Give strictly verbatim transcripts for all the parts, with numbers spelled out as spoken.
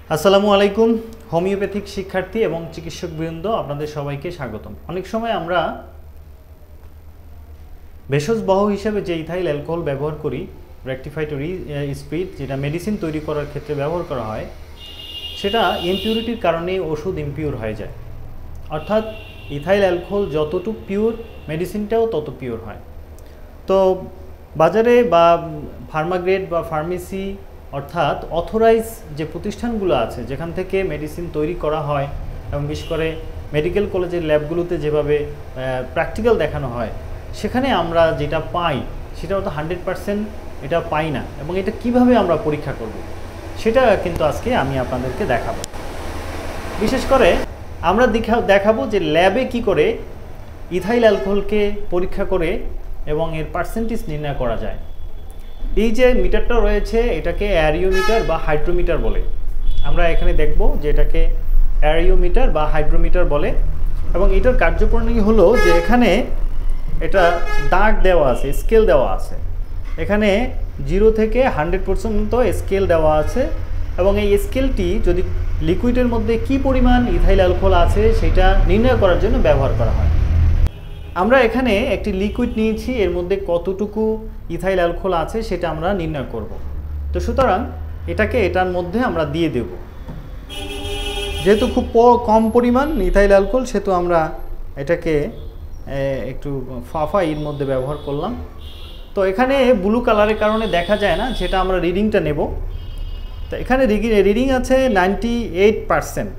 আসসালামু আলাইকুম হোমিওপ্যাথিক শিক্ষার্থী এবং চিকিৎসকবৃন্দ আপনাদের সবাইকে স্বাগতম। অনেক সময় আমরা ভেষজ বহ হিসেবে যে ইথাইল অ্যালকোহল ব্যবহার করি রেকটিফাইড স্পিরিট, যেটা মেডিসিন তৈরি করার ক্ষেত্রে ব্যবহার করা হয়, সেটা ইমপিউরিটির কারণে ওষুধ ইমপিউর হয়ে যায়। অর্থাৎ ইথাইল অ্যালকোহল যতটুকু পিওর, মেডিসিনটাও তত পিওর হয়। তো বাজারে বা ফার্মাগ্রেড বা ফার্মেসি অর্থাৎ অথরাইজ যে প্রতিষ্ঠানগুলো আছে যেখান থেকে মেডিসিন তৈরি করা হয় এবং বিশেষ করে মেডিকেল কলেজের ল্যাবগুলোতে যেভাবে প্র্যাকটিক্যাল দেখানো হয়, সেখানে আমরা যেটা পাই সেটা তো হান্ড্রেড পারসেন্ট এটা পাই না। এবং এটা কিভাবে আমরা পরীক্ষা করব সেটা কিন্তু আজকে আমি আপনাদেরকে দেখাবো। বিশেষ করে আমরা দেখা দেখাবো যে ল্যাবে কি করে ইথাইল অ্যালকোহলকে পরীক্ষা করে এবং এর পার্সেন্টেজ নির্ণয় করা যায়। এই যে মিটারটা রয়েছে এটাকে অ্যারিওমিটার বা হাইড্রোমিটার বলে। আমরা এখানে দেখব যে এটাকে অ্যারিওমিটার বা হাইড্রোমিটার বলে এবং এটার কার্যপ্রণালী হলো যে এখানে এটা দাগ দেওয়া আছে, স্কেল দেওয়া আছে। এখানে জিরো থেকে হান্ড্রেড পর্যন্ত স্কেল দেওয়া আছে এবং এই স্কেলটি যদি লিকুইডের মধ্যে কি পরিমাণ ইথাইল অ্যালকোহল আছে সেটা নির্ণয় করার জন্য ব্যবহার করা হয়। আমরা এখানে একটি লিকুইড নিয়েছি, এর মধ্যে কতটুকু ইথাইল অ্যালকোহল আছে সেটা আমরা নির্ণয় করব। তো সুতরাং এটাকে এটার মধ্যে আমরা দিয়ে দেব। যেহেতু খুব কম পরিমাণ ইথাইল অ্যালকোহল সেহেতু আমরা এটাকে একটু ফাফা এর মধ্যে ব্যবহার করলাম। তো এখানে ব্লু কালারের কারণে দেখা যায় না, যেটা আমরা রিডিংটা নেব। তো এখানে রিডিং আছে নাইনটি এইট পারসেন্ট,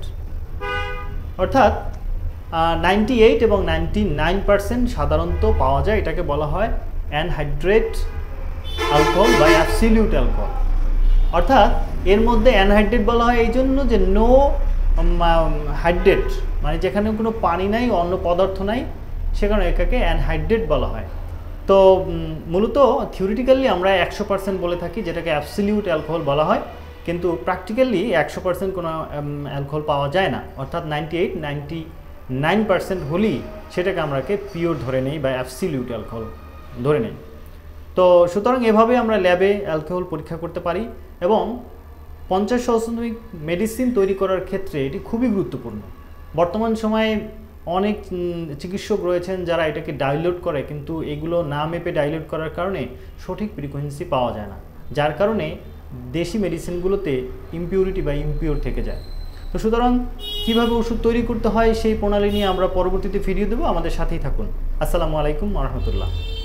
অর্থাৎ নাইনটি এইট এবং নাইনটি নাইন পারসেন্ট সাধারণত পাওয়া যায়। এটাকে বলা হয় অ্যানহাইড্রেট অ্যালকোহল বা অ্যাবসলিউট অ্যালকোহল। অর্থাৎ এর মধ্যে অ্যানহাইড্রেট বলা হয় এই জন্য যে নো হাইড্রেট, মানে যেখানে কোনো পানি নাই, অন্য পদার্থ নাই, সেখানে এটাকে অ্যানহাইড্রেট বলা হয়। তো মূলত থিওরিটিক্যালি আমরা একশো পার্সেন্ট বলে থাকি, যেটাকে অ্যাবসলিউট অ্যালকোহল বলা হয়, কিন্তু প্র্যাকটিক্যালি একশো পার্সেন্ট কোনো অ্যালকোহল পাওয়া যায় না। অর্থাৎ ninety eight ninety nine percent হলেই সেটাকে আমরাকে পিওর ধরে নেই বা অ্যাবসলিউট অ্যালকোহল ধরে নেই। তো সুতরাং এভাবে আমরা ল্যাবে অ্যালকোহল পরীক্ষা করতে পারি এবং পঞ্চাশ সহস্রাধিক মেডিসিন তৈরি করার ক্ষেত্রে এটি খুবই গুরুত্বপূর্ণ। বর্তমান সময়ে অনেক চিকিৎসক রয়েছেন যারা এটাকে ডাইলিউট করে, কিন্তু এগুলো না মেপে ডাইলিউট করার কারণে সঠিক ফ্রিকোয়েন্সি পাওয়া যায় না, যার কারণে দেশি মেডিসিনগুলোতে ইমপিউরিটি বা ইমপিওর থেকে যায়। তো সুতরাং কীভাবে ওষুধ তৈরি করতে হয় সেই প্রণালী নিয়ে আমরা পরবর্তীতে ভিডিও দেবো। আমাদের সাথেই থাকুন। আসসালামু আলাইকুম ওয়া রাহমাতুল্লাহ।